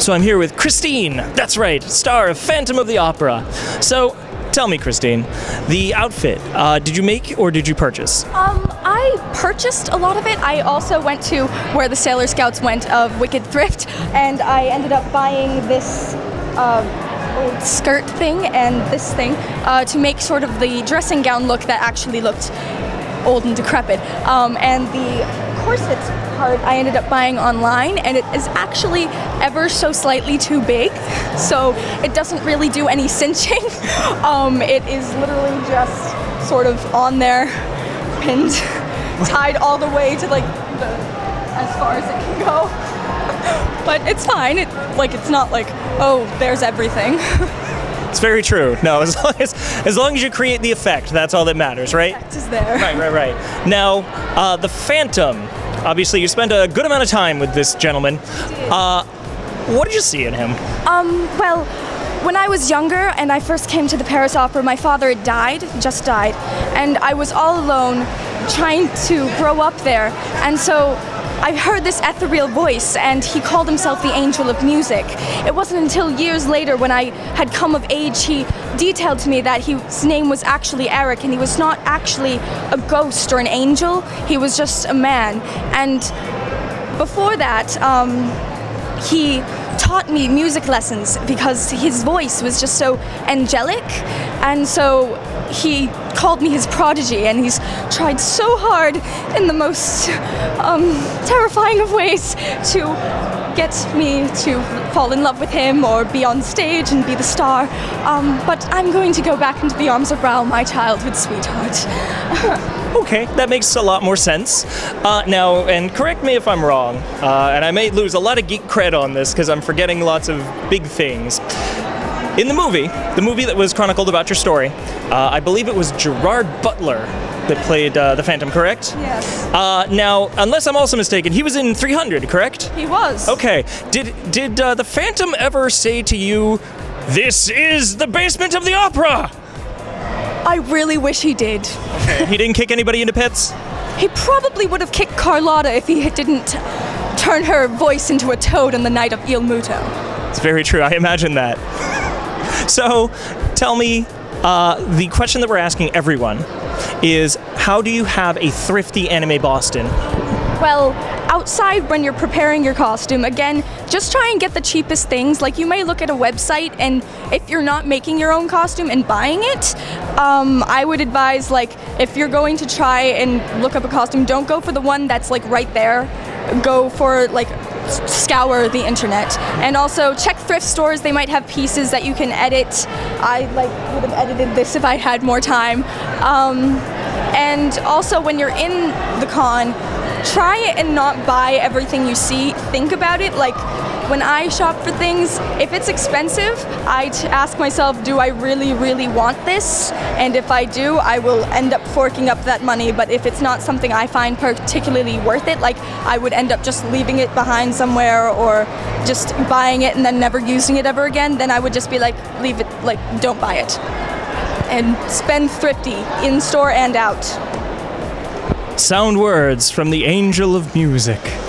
So I'm here with Christine, that's right, star of Phantom of the Opera. So, tell me, Christine, the outfit, did you make or did you purchase? I purchased a lot of it. I also went to where the Sailor Scouts went of Wicked Thrift, and I ended up buying this old skirt thing and this thing to make sort of the dressing gown look that actually looked old and decrepit. And the corset part I ended up buying online, and it is actually ever so slightly too big, so it doesn't really do any cinching. It is literally just sort of on there, pinned, tied all the way to as far as it can go. But it's fine. It's not like, oh, there's everything. It's very true. No, as long as you create the effect, that's all that matters, right? The effect is there. Right. Now, the Phantom. Obviously, you spent a good amount of time with this gentleman. What did you see in him? Well, when I was younger and I first came to the Paris Opera, my father had just died, and I was all alone trying to grow up there. And so I heard this ethereal voice, and he called himself the Angel of Music. It wasn't until years later, when I had come of age, he detailed to me that his name was actually Eric, and he was not actually a ghost or an angel, he was just a man. And before that, he taught me music lessons because his voice was just so angelic, and so he called me his prodigy, and he's tried so hard in the most terrifying of ways to get me to fall in love with him or be on stage and be the star. But I'm going to go back into the arms of Raoul, my childhood sweetheart. Okay, that makes a lot more sense. Now, and correct me if I'm wrong, and I may lose a lot of geek cred on this because I'm forgetting lots of big things. In the movie that was chronicled about your story, I believe it was Gerard Butler that played the Phantom, correct? Yes. Now, unless I'm also mistaken, he was in 300, correct? He was. Okay. Did the Phantom ever say to you, "This is the basement of the opera"? I really wish he did. Okay. He didn't kick anybody into pits? He probably would have kicked Carlotta if he didn't turn her voice into a toad on the night of Il Muto. It's very true. I imagine that. So, tell me, the question that we're asking everyone is, how do you have a thrifty Anime Boston? Well, outside when you're preparing your costume, again, just try and get the cheapest things. Like, you may look at a website, and if you're not making your own costume and buying it, I would advise, if you're going to try and look up a costume, don't go for the one that's, right there. Go for, scour the internet. And also check thrift stores. They might have pieces that you can edit. I would have edited this if I had more time. And also, when you're in the con, try and not buy everything you see. Think about it. When I shop for things, if it's expensive, I ask myself, do I really, really want this? And if I do, I will end up forking up that money. But if it's not something I find particularly worth it, I would end up just leaving it behind somewhere or just buying it and then never using it ever again, then I would just be leave it, don't buy it. And spend thrifty, in store and out. Sound words from the Angel of Music.